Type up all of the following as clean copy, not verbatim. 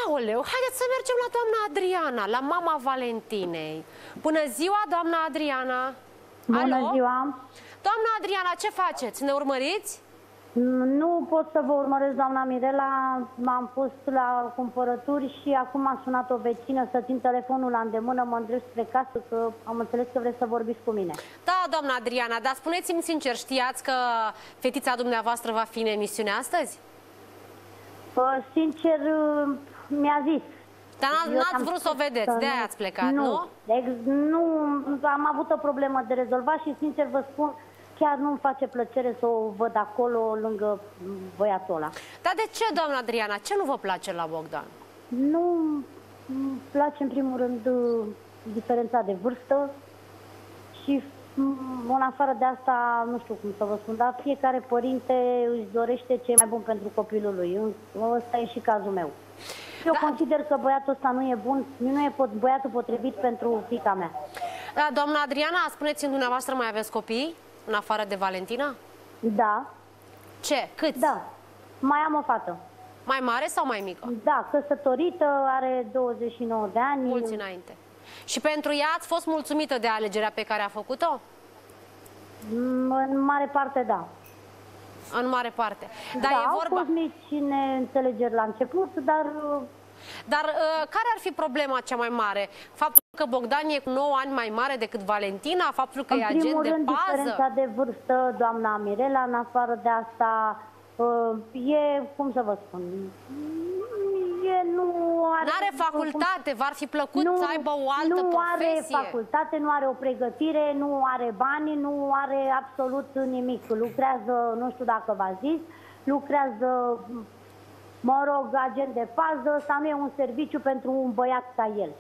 Aoleu, haideți să mergem la doamna Adriana, la mama Valentinei. Bună ziua, doamna Adriana! Bună Alo? ziua! Doamna Adriana, ce faceți? Ne urmăriți? Nu pot să vă urmăresc, doamna Mirela. M-am pus la cumpărături și acum a sunat o vecină să țin telefonul la îndemână, mă îndrept spre casă, că am înțeles că vreți să vorbiți cu mine. Da, doamna Adriana, dar spuneți-mi sincer, știați că fetița dumneavoastră va fi în emisiune astăzi? Sincer, mi-a zis. Dar n-ați vrut să o vedeți, de-aia ați plecat, nu? Nu, am avut o problemă de rezolvat și sincer vă spun, chiar nu-mi face plăcere să o văd acolo lângă băiatul ăla. Dar de ce, doamna Adriana? Ce nu vă place la Bogdan? Nu îmi place în primul rând diferența de vârstă și în afară de asta, nu știu cum să vă spun, dar fiecare părinte își dorește ce e mai bun pentru copilul lui. Ăsta e și cazul meu. Eu consider că băiatul ăsta nu e bun, nu e băiatul potrivit pentru fiica mea. Da, doamna Adriana, spuneți-mi, dumneavoastră mai aveți copii, în afară de Valentina? Da. Ce? Câți? Da. Mai am o fată. Mai mare sau mai mică? Da, căsătorită, are 29 de ani. Mulți înainte. Și pentru ea ați fost mulțumită de alegerea pe care a făcut-o? În mare parte, da. În mare parte. Dar da, e vorba... au fost mici neînțelegeri la început, dar... Dar care ar fi problema cea mai mare? Faptul că Bogdan e cu 9 ani mai mare decât Valentina? Faptul că e agent de pază? În primul rând, diferența de vârstă, doamna Mirela. În afară de asta, e, cum să vă spun, nu are... N-are facultate, v-ar fi plăcut să aibă o altă profesie? Nu are facultate, nu are o pregătire, nu are bani, nu are absolut nimic. Lucrează, nu știu dacă v-a zis, lucrează, mă rog, agent de pază, sau nu e un serviciu pentru un băiat ca el.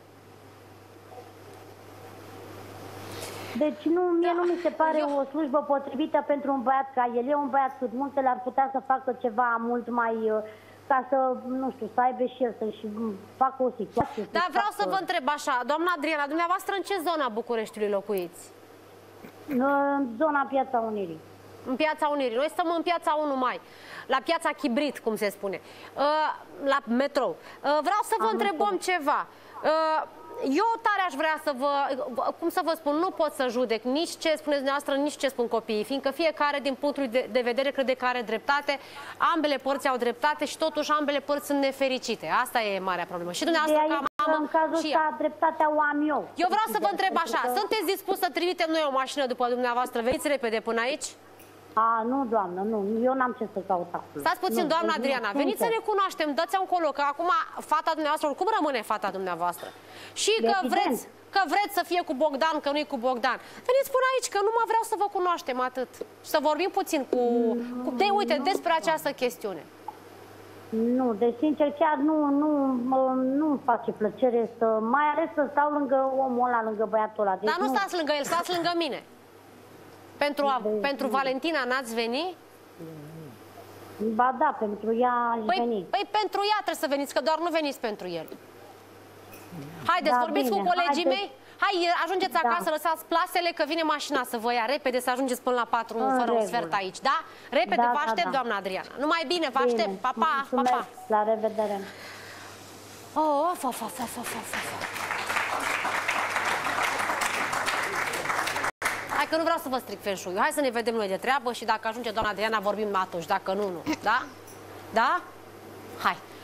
Deci mie nu mi se pare o slujbă potrivită pentru un băiat ca el. E un băiat cât multe, l-ar putea să facă ceva mult mai... ca să, nu știu, să aibă și el să-și facă o situație. Dar vreau să vă întreb așa, doamna Adriana, dumneavoastră în ce zona Bucureștiului locuiți? În zona Piața Unirii. În Piața Unirii. Noi stăm în Piața 1 Mai, la Piața Chibrit, cum se spune, la metrou. Vreau să vă întrebăm ceva. Eu tare aș vrea să vă, cum să vă spun, nu pot să judec nici ce spuneți dumneavoastră, nici ce spun copiii, fiindcă fiecare din punctul de vedere crede că are dreptate, ambele părți au dreptate și totuși ambele părți sunt nefericite. Asta e marea problemă. Și dumneavoastră ca mamă, în cazul ăsta dreptatea o am eu. Eu vreau să vă întreb așa, sunteți dispus să trimitem noi o mașină după dumneavoastră? Veniți repede până aici? Nu, doamnă, nu, eu n-am ce să caut acolo. Stați puțin, doamna Adriana, veniți să ne cunoaștem, dați-o încolo, că acum fata dumneavoastră, oricum rămâne fata dumneavoastră. Și că vreți să fie cu Bogdan, că nu e cu Bogdan. Veniți până aici, că numai vreau să vă cunoaștem atât. Și să vorbim puțin uite, despre această chestiune. Nu, de sincer, chiar nu-mi face plăcere să, mai ales să stau lângă omul ăla, lângă băiatul ăla. Deci dar nu stați lângă el, stați lângă mine. Pentru Valentina n-ați venit? Ba da, pentru ea aș veni. Păi pentru ea trebuie să veniți, că doar nu veniți pentru el. Haideți, vorbiți cu colegii mei. Hai, ajungeți acasă, lăsați plasele, că vine mașina să vă ia repede, să ajungeți până la 4 fără un sfert aici, da? Repede, vă aștept, doamna Adriana. Numai bine, vă aștept. Pa, pa, pa, pa. La revedere. Hai că nu vreau să vă stric feng shui. Hai să ne vedem noi de treabă și dacă ajunge doamna Adriana, vorbim atunci. Dacă nu, nu. Da? Da? Hai.